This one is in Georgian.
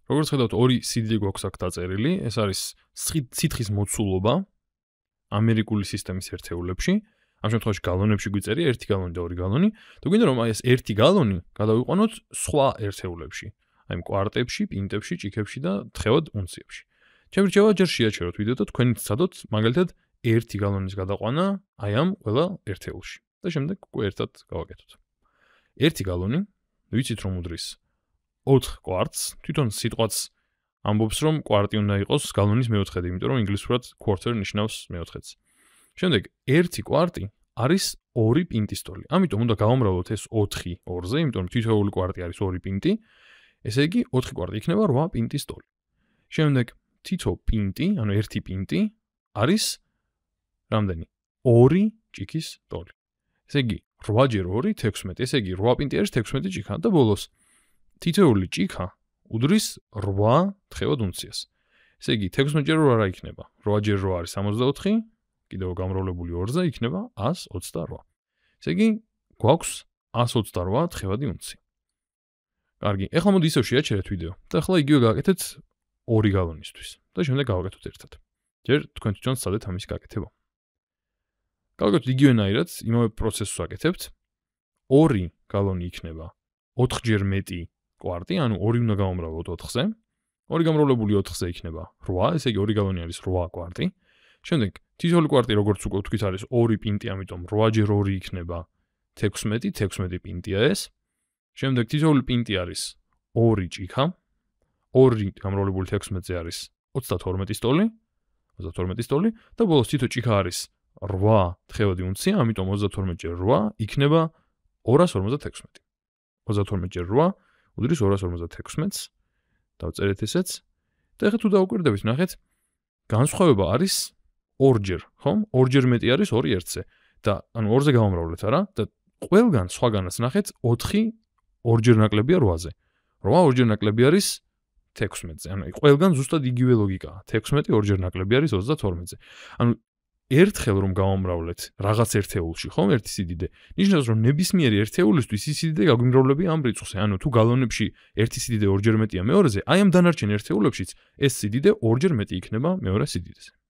როგორც ხედავთ, ორი სიდიდე გვაქვს აქ დაწერილი, ეს არის სითხის მოცულობა ამერიკული სისტემის ერთეულებში. ამ შემთხვევაში გალონებში გვიწერია 1 გალონი და 2 გალონი. თუ გინდა რომ ეს 1 გალონი გადავიყვანოთ სხვა ერთეულებში, აი კვარტებში, პინტებში, ჭიქებში და თხევად უნციებში. ჩემი რჩევა ჯერ შეაჩეროთ ვიდეო და თქვენით ცადოთ მაგალითად 1 გალონის გადაყვანა აი ამ ყველა ერთეულში. და შემდეგ უკვე ერთად გავაკეთოთ. 1 გალონი, ვიცით რომ უდრის 4 კვარტს, თვითონ სიტყვაც ამბობს რომ კვარტი უნდა იყოს გალონის მეოთხედი, იმიტომ რომ ინგლისურად quarter ნიშნავს მეოთხედს. შემდეგ 1 კვარტი არის 2 პინტის ტოლი. ამიტომ უნდა გავამრავლოთ ეს 4 2-ზე, იმიტომ რომ თითოეული კვარტი არის 2 პინტი. ესე იგი 4 კვარტი იქნება 8 პინტის ტოლი. შემდეგ თითო პინტი, ანუ 1 პინტი არის რამდენი? 2 ჭიქის ტოლი. ესე იგი 8 ჯერ 2 16. ესე იგი 8 პინტი არის 16 ჭიქა და ბოლოს თითოეული ჭიქა უდრის 8 თხევად უნციას. ესე იგი 16 ჯერ 8 რა იქნება? 8 ჯერ 8 არის 64, კიდევ გამრავლებული 2-ზე იქნება 128. ესე იგი გვაქვს 128 თხევადი უნცია. კარგი, ეხლა მოდი ისევ შეაჩერეთ ვიდეო და ახლა იგივე გავაკეთეთ 2 გალონისთვის და შემდეგ გავაკეთოთ ერთად. ჯერ თქვენ თვითონ სცადეთ ამის გაკეთება. გავაკეთოთ იგივენაირად, იმავე პროცესს ვაკეთებთ. 2 გალონი იქნება 4 ჯერ მეტი კვარტი, ანუ 2 უნდა გავამრავლოთ 4-ზე. 2 გამრავლებული 4-ზე იქნება 8, ესე იგი 2 გალონი არის 8 კვარტი. შემდეგ თითოეული კვარტი როგორც უკვე ვთქვით არის 2 პინტი, ამიტომ 8 ჯერ 2 იქნება 16, 16 პინტია ეს. შემდეგ თითოეული პინტი არის 2 ჭიქა. 2 გამრავლებული 16-ზე არის 32 ტოლი, 32 ტოლი და ბოლოს თითო ჭიქა არის 8 თხევადი უნცია, ამიტომ 32 ჯერ 8 იქნება 256. 32 ჯერ 8 უდრის 256-ს. დავწერეთ ესეც. და ახლა თუ დაუკვირდებით, ნახეთ, განსხვავება არის 2 ჯერ, ხომ? 2 ჯერ მეტი არის 2 1-ზე. და ანუ 2-ზე გავამრავლეთ არა? და ყველგან სხვაგანაც ნახეთ 4 2 ჯერ ნაკლებია 8-ზე. 8 2 ჯერ ნაკლები არის 16-ზე. ანუ ყველგან ზუსტად იგივე ლოგიკაა. 16 2 ჯერ ნაკლები არის 32-ზე. ანუ ერთხელ რომ გავამრავლეთ რაღაც ერთეულში, ხომ, ერთი სიდიდე, ნიშნავს რომ ნებისმიერი ერთეულისთვის ის სიდიდე გაგვიმრავლებია ამ რიცხვზე. ანუ თუ გალონებში ერთი სიდიდე 2 ჯერ მეტია მეორეზე, აი ამ დანარჩენ ერთეულებშიც ეს სიდიდე 2 ჯერ მეტი იქნება მეორე სიდიდეზე.